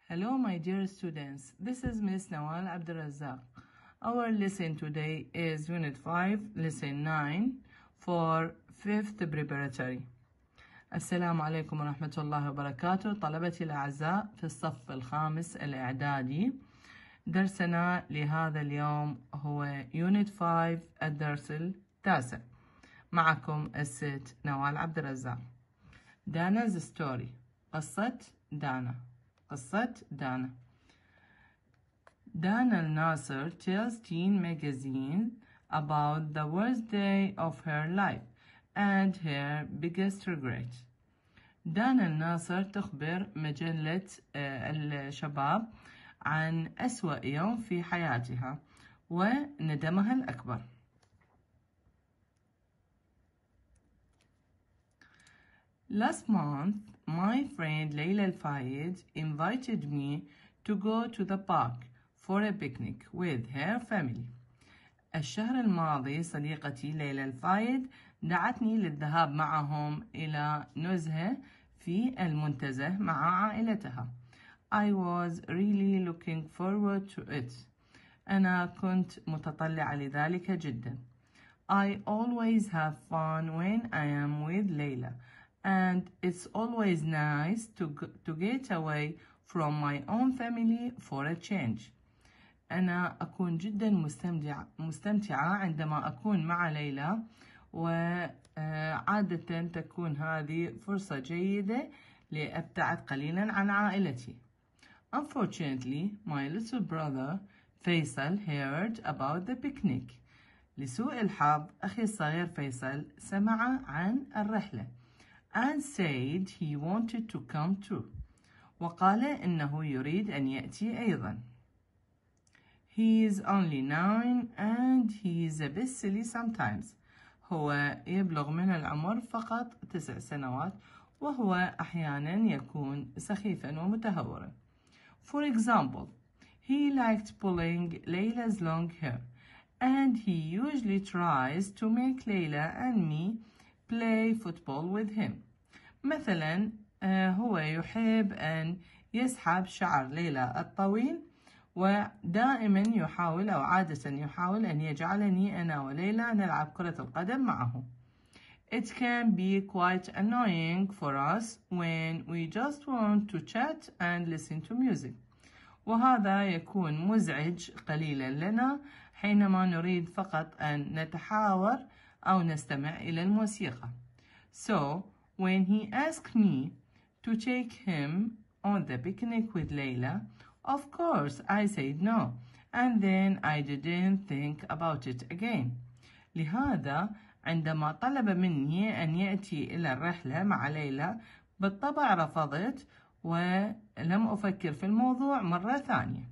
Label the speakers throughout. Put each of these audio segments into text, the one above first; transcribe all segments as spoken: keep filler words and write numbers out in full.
Speaker 1: Hello, my dear students. This is Miss Nawal Abdulrazak. Our lesson today is Unit five, Lesson nine for fifth Preparatory. السلام عليكم ورحمة الله وبركاته. طلبتي الأعزاء في الصف الخامس الإعدادي. درسنا لهذا اليوم هو Unit five الدرس التاسع. معكم الست نوال عبدالرزاق. دانا's story. قصة دانا. قصة دانا. Dana Al-Nasser tells Teen magazine about the worst day of her life and her biggest regret. دانا الناصر تخبر مجلة الشباب عن أسوأ يوم في حياتها وندمها الأكبر. Last month, my friend Layla Al-Fayed invited me to go to the park for a picnic with her family. الشهر الماضي صديقتي ليلى الفايد دعتني للذهاب معهم إلى نزهة في المنتزه مع عائلتها. I was really looking forward to it. أنا كنت متطلعة لذلك جدا. I always have fun when I am with Layla. And it's always nice to, to get away from my own family for a change. أنا أكون جدا مستمتعة مستمتعة عندما أكون مع ليلى وعادة تكون هذه فرصة جيدة لأبتعد قليلا عن عائلتي. Unfortunately, my little brother فيصل heard about the picnic. لسوء الحظ أخي الصغير فيصل سمع عن الرحلة. And said he wanted to come too. وقال إنه يريد أن يأتي أيضا. He is only nine and he is a bit silly sometimes. هو يبلغ من العمر فقط تسع سنوات وهو أحيانا يكون سخيفا ومتهورا. For example, he liked pulling Layla's long hair and he usually tries to make Layla and me play football with him. مثلا هو يحب أن يسحب شعر ليلى الطويل ودائما يحاول أو عادة يحاول أن يجعلني أنا وليلى نلعب كرة القدم معه. It can be quite annoying for us when we just want to chat and listen to music. وهذا يكون مزعج قليلا لنا حينما نريد فقط أن نتحاور أو نستمع إلى الموسيقى. So, when he asked me to take him on the picnic with Layla, of course I said no, and then I didn't think about it again. لهذا عندما طلب مني أن يأتي إلى الرحلة مع ليلى بالطبع رفضت ولم أفكر في الموضوع مرة ثانية.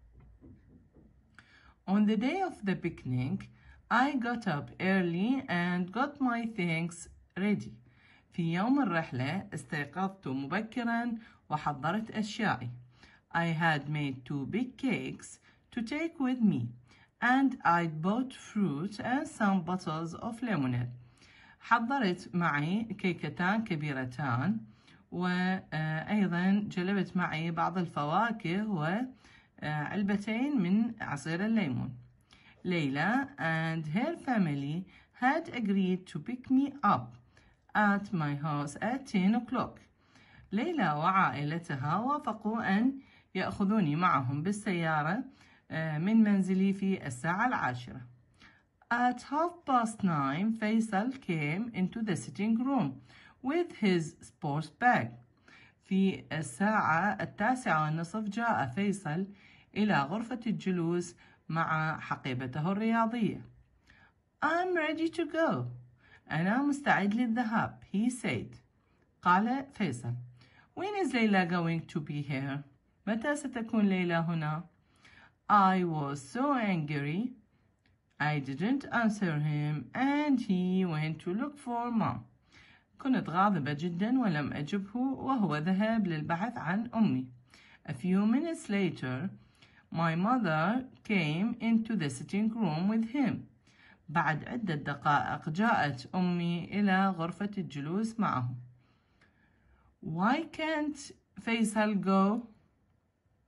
Speaker 1: On the day of the picnic, I got up early and got my things ready. في يوم الرحلة استيقظت مبكرا وحضرت أشيائي. I had made two big cakes to take with me and I bought fruit and some bottles of lemonade. حضرت معي كيكتان كبيرتان وأيضا جلبت معي بعض الفواكه وعلبتين من عصير الليمون. Layla and her family had agreed to pick me up at my house at ten o'clock. ليلى وعائلتها وافقوا أن يأخذوني معهم بالسيارة من منزلي في الساعة العاشرة. At half past nine, فيصل came into the sitting room with his sports bag. في الساعة التاسعة والنصف جاء فيصل إلى غرفة الجلوس مع حقيبته الرياضية. I'm ready to go. أنا مستعد للذهاب. He said. قال فيصل. When is Layla going to be here? متى ستكون ليلى هنا? I was so angry. I didn't answer him and he went to look for mom. كنت غاضبة جدا ولم أجبه وهو ذهب للبحث عن أمي. A few minutes later, my mother came into the sitting room with him. بعد عدة دقائق جاءت أمي إلى غرفة الجلوس معه. Why can't فيصل go?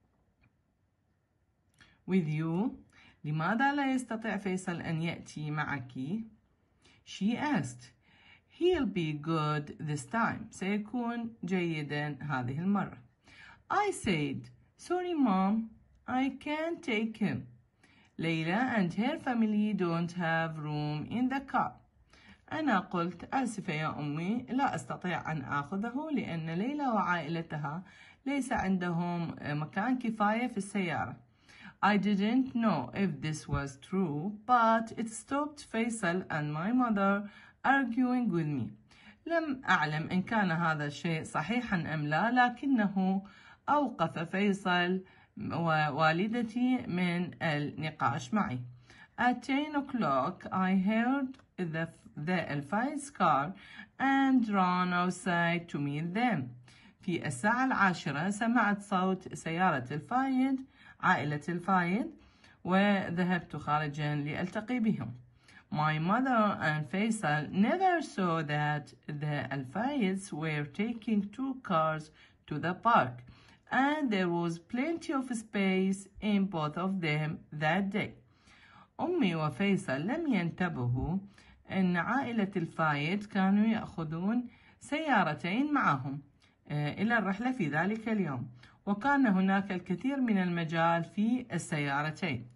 Speaker 1: with you. لماذا لا يستطيع فيصل أن يأتي معك؟ She asked. He'll be good this time. سيكون جيدا هذه المرة. I said, sorry mom, I can't take him. Layla and her family don't have room in the car. أنا قلت آسفة يا أمي، لا أستطيع أن آخذه لأن ليلى وعائلتها ليس عندهم مكان كفاية في السيارة. I didn't know if this was true, but it stopped Faisal and my mother arguing with me. لم أعلم إن كان هذا الشيء صحيحا أم لا، لكنه أوقف فيصل ووالدتي من النقاش معي. At ten o'clock I heard the, the Al-Fayed's car and ran outside to meet them. في الساعة العاشرة سمعت صوت سيارة الفايد، عائلة الفايد، وذهبت خارجا لألتقي بهم. My mother and Faisal never saw that the Al-Fayeds were taking two cars to the park, and there was plenty of space in both of them that day. أمي وفيصل لم ينتبهوا أن عائلة الفايد كانوا يأخذون سيارتين معهم إلى الرحلة في ذلك اليوم، وكان هناك الكثير من المجال في السيارتين.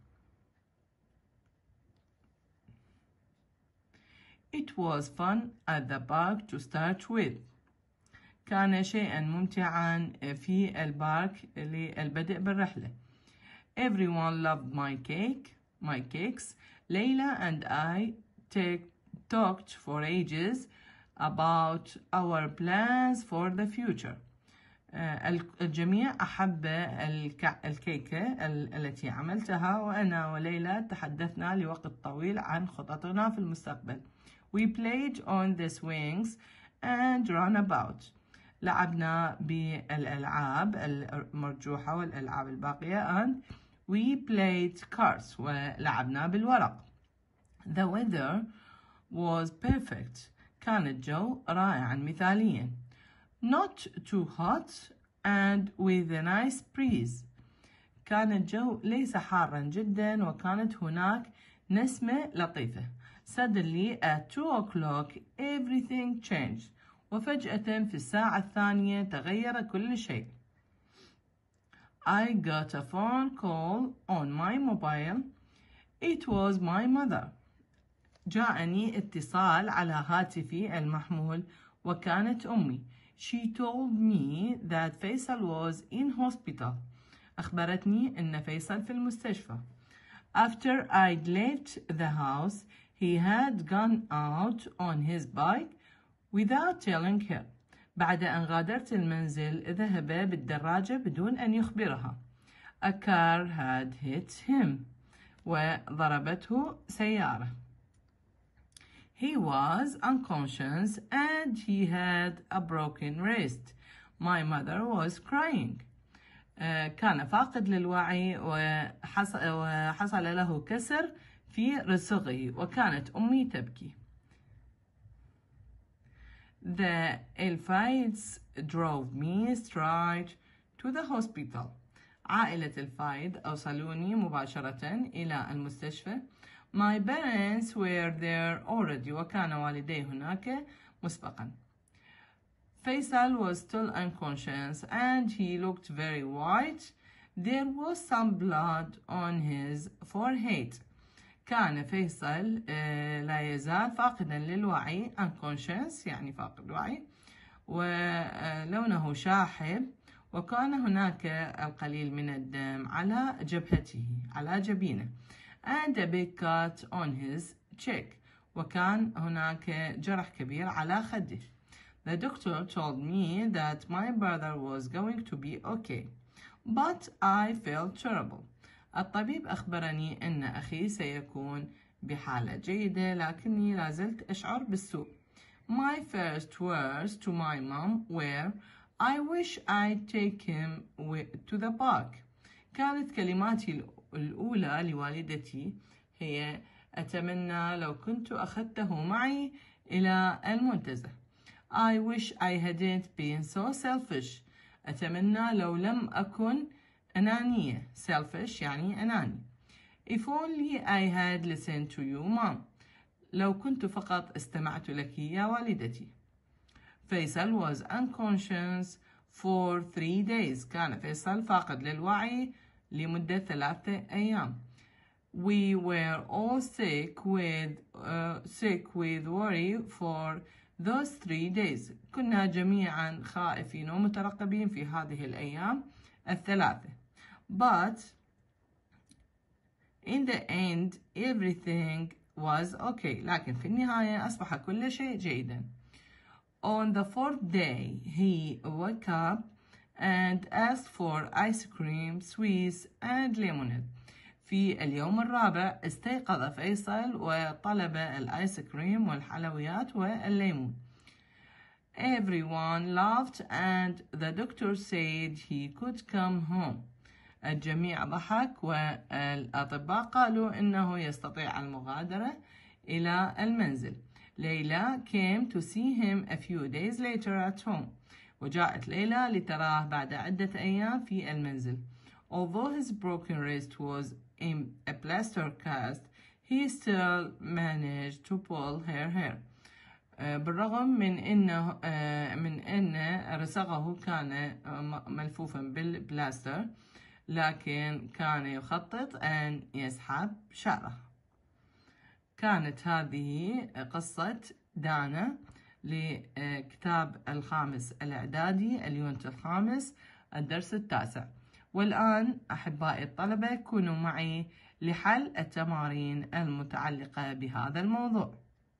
Speaker 1: It was fun at the park to start with. كان شيئا ممتعا في البارك للبدء بالرحلة. Everyone loved my cake, my cakes. Layla and I take, talked for ages about our plans for the future. الجميع أحب الكيكة التي عملتها، وأنا وليلى تحدثنا لوقت طويل عن خططنا في المستقبل. We played on the swings and ran about. لعبنا بالألعاب المرجوحة والألعاب الباقية and we played cards ولعبنا بالورق. The weather was perfect. كان الجو رائعا مثاليا. Not too hot and with a nice breeze. كان الجو ليس حارا جدا وكانت هناك نسمة لطيفة. Suddenly at two o'clock everything changed. وفجأة في الساعة الثانية تغير كل شيء. I got a phone call on my mobile. It was my mother. جاءني اتصال على هاتفي المحمول وكانت أمي. She told me that Faisal was in hospital. أخبرتني أن فيصل في المستشفى. After I'd left the house, he had gone out on his bike without telling her. بعد أن غادرت المنزل ذهب بالدراجة بدون أن يخبرها. A car had hit him. وضربته سيارة. He was unconscious and he had a broken wrist. My mother was crying. uh, كان فاقد للوعي وحصل, وحصل له كسر في رسغه وكانت أمي تبكي. The Al-Fayeds drove me straight to the hospital. عائلة الفايد أوصلوني مباشرة إلى المستشفى. My parents were there already. وكان والدي هناك مسبقا. Faisal was still unconscious and he looked very white. There was some blood on his forehead. كان فيصل لا يزال فاقدا للوعي unconscious يعني فاقد وعي ولونه شاحب وكان هناك القليل من الدم على جبهته على جبينه and a big cut on his cheek وكان هناك جرح كبير على خده. The doctor told me that my brother was going to be okay, but I felt terrible. الطبيب أخبرني أن أخي سيكون بحالة جيدة لكني لازلت أشعر بالسوء. My first words to my mom were, I wish I'd take him to the park. كانت كلماتي الأولى لوالدتي هي أتمنى لو كنت أخذته معي إلى المنتزه. I wish I hadn't been so selfish. أتمنى لو لم أكن أنانية selfish يعني أناني. If only I had listened to you mom. لو كنت فقط استمعت لك يا والدتي. فيصل was unconscious for three days. كان فيصل فاقد للوعي لمدة ثلاثة أيام. We were all sick with uh, sick with worry for those three days. كنا جميعا خائفين ومترقبين في هذه الأيام الثلاثة. But in the end everything was okay. لكن في النهاية أصبح كل شيء جيدا. On the fourth day he woke up and asked for ice cream, sweets and lemonade. في اليوم الرابع استيقظ فيصل وطلب الآيس كريم والحلويات والليمون. Everyone laughed and the doctor said he could come home. الجميع ضحك والأطباء قالوا إنه يستطيع المغادرة إلى المنزل. ليلى came to see him a few days later at home. وجاءت ليلى لتراه بعد عدة أيام في المنزل. Although his broken wrist was in a plaster cast, he still managed to pull her hair. بالرغم من إنه من إن رسغه كان ملفوفا بالبلاستر، لكن كان يخطط أن يسحب شعره. كانت هذه قصة دانا لكتاب الخامس الإعدادي اليونت الخامس الدرس التاسع. والآن أحبائي الطلبة كونوا معي لحل التمارين المتعلقة بهذا الموضوع.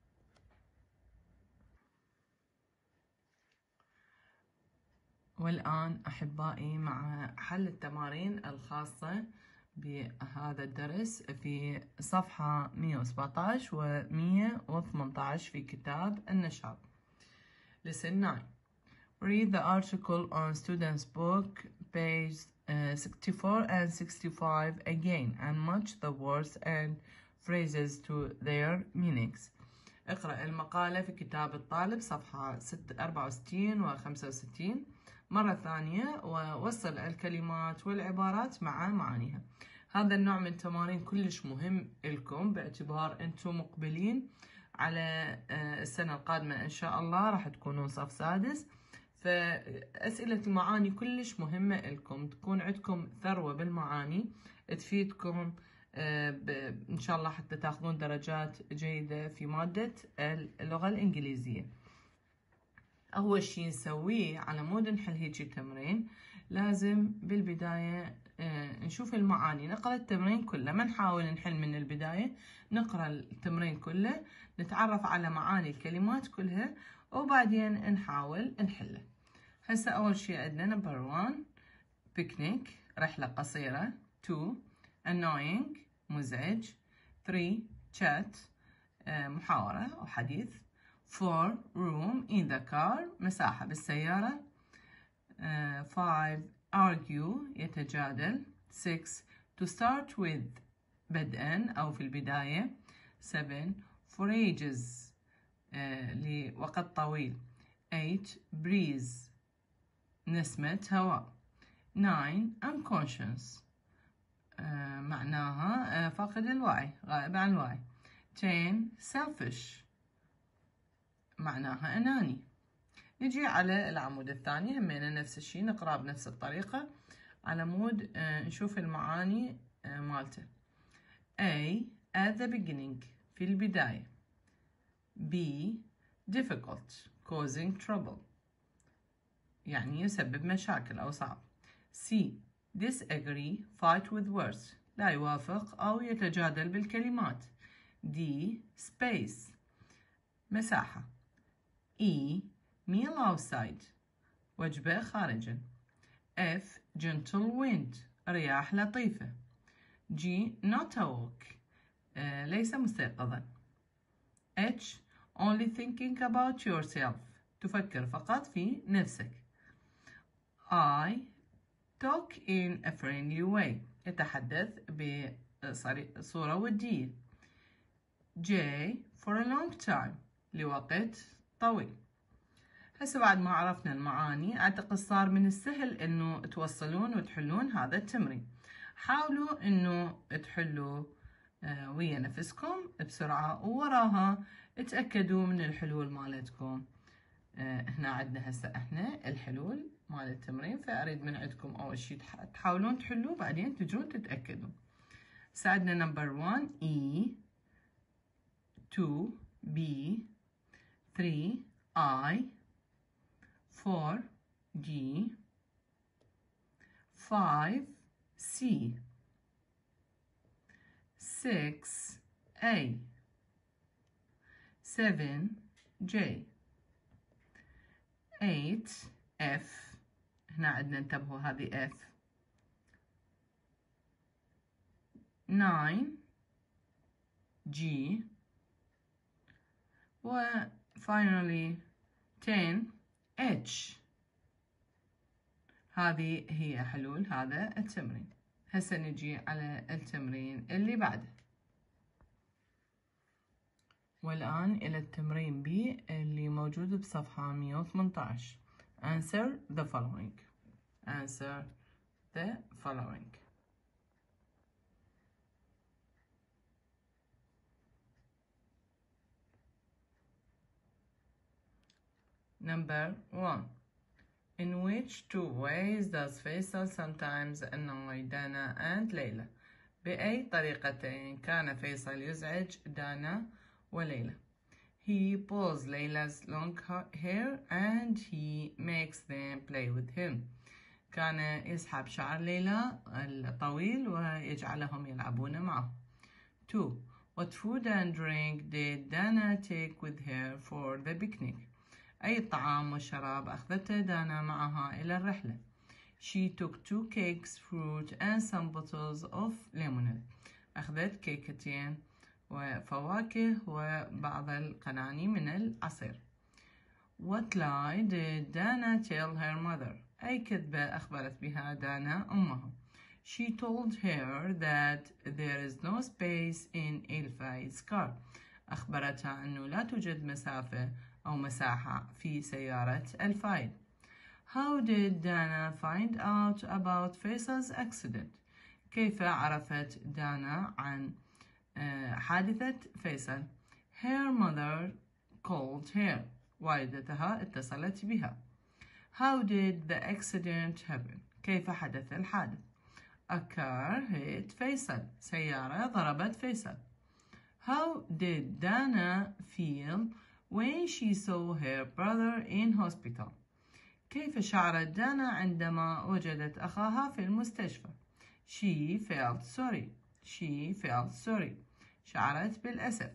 Speaker 1: والآن أحبائي مع حل التمارين الخاصة بهذا الدرس في صفحة مئة وسبعة عشر و مئة وثمانية عشر في كتاب النشاط. Lesson nine. Read the article on students book page uh, sixty-four and sixty-five again and match the words and phrases to their meanings. اقرأ المقالة في كتاب الطالب صفحة أربعة وستين و خمسة وستين مرة ثانية ووصل الكلمات والعبارات مع معانيها. هذا النوع من التمارين كلش مهم لكم باعتبار أنتم مقبلين على السنة القادمة إن شاء الله راح تكونون صف سادس، فأسئلة المعاني كلش مهمة لكم، تكون عندكم ثروة بالمعاني تفيدكم إن شاء الله حتى تاخذون درجات جيدة في مادة اللغة الإنجليزية. أول شي نسويه على مود نحل هيجي تمرين، لازم بالبداية نشوف المعاني، نقرأ التمرين كله، ما نحاول نحل من البداية، نقرأ التمرين كله، نتعرف على معاني الكلمات كلها وبعدين نحاول نحله. هسه أول شي عندنا نمبر واحد picnic رحلة قصيرة. two annoying مزعج. three chat محاورة أو حديث. four room in the car مساحة بالسيارة. uh, five argue يتجادل. six to start with بدءا أو في البداية. seven for ages uh, لوقت طويل. eight breeze نسمة هواء. nine unconscious uh, معناها uh, فاقد الوعي، غائب عن الوعي. ten selfish معناها أناني. نجي على العمود الثاني همينا نفس الشي، نقرأ بنفس الطريقة على مود آه نشوف المعاني آه مالته. A at the beginning في البداية. B difficult causing trouble يعني يسبب مشاكل أو صعب. C disagree fight with words لا يوافق أو يتجادل بالكلمات. D space مساحة. E meal outside وجبة خارجا. F gentle wind رياح لطيفة. G not awake آه ليس مستيقظا. H only thinking about yourself تفكر فقط في نفسك. I talk in a friendly way يتحدث بصورة ودية. J for a long time لوقت طويل. هسه بعد ما عرفنا المعاني أعتقد صار من السهل إنه توصلون وتحلون هذا التمرين. حاولوا إنه تحلوا آه ويا نفسكم بسرعة، ووراها اتأكدوا من الحلول مالتكم. آه هنا عندنا هسه احنا الحلول مال التمرين، فأريد من عندكم أول شي تحاولون تحلوا بعدين تجون تتأكدوا. ساعدنا نمبر واحد E two B three I four G five C six A seven J eight F. هنا عندنا انتبهوا هذه F. nine G و finally ten H. هذه هي حلول هذا التمرين. هسه نجي على التمرين اللي بعده. والآن إلى التمرين B اللي موجود بصفحة مية وثمانية عشر. Answer the following. Answer the following. Number one. In which two ways does Faisal sometimes annoy Dana and Layla? بأي طريقتين كان فيصل يزعج دانا وليلى؟ He pulls Layla's long hair and he makes them play with him. كان يسحب شعر ليلى الطويل ويجعلهم يلعبون معه. two. What food and drink did Dana take with her for the picnic? أي طعام وشراب أخذته دانا معها إلى الرحلة؟ She took two cakes, fruit and some bottles of lemonade. أخذت كيكتين وفواكه وبعض القناني من العصير. What lie did Dana tell her mother? أي كذبة أخبرت بها دانا أمها؟ She told her that there is no space in Elfai's car. أخبرتها أنه لا توجد مسافة أو مساحة في سيارة الفايد. How did Dana find out about Faisal's accident? كيف عرفت دانا عن حادثة فيصل؟ Her mother called her. والدتها اتصلت بها. How did the accident happen? كيف حدث الحادث؟ A car hit فيصل. سيارة ضربت فيصل. How did Dana feel when she saw her brother in hospital? كيف شعرت دانا عندما وجدت أخاها في المستشفى؟ She felt sorry. She felt sorry. شعرت بالأسف.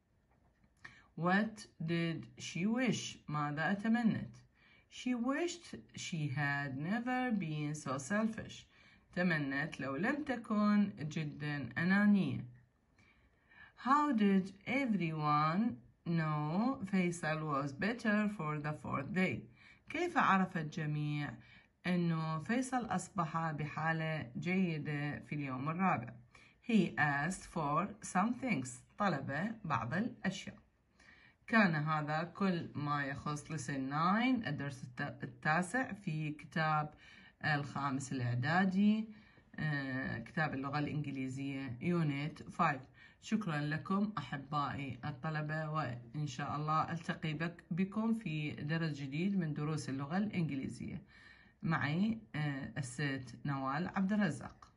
Speaker 1: What did she wish? ماذا تمنت؟ She wished she had never been so selfish. تمنت لو لم تكن جدا أنانية. How did everyone know Faisal was better for the fourth day? كيف عرف الجميع أنه فيصل أصبح بحالة جيدة في اليوم الرابع؟ He asked for some things. طلب بعض الأشياء. كان هذا كل ما يخص lesson nine الدرس التاسع في كتاب الخامس الإعدادي، كتاب اللغة الإنجليزية يونت خمسة. شكرا لكم أحبائي الطلبة، وإن شاء الله ألتقي بك بكم في درس جديد من دروس اللغة الإنجليزية. معي الست نوال عبد الرزاق.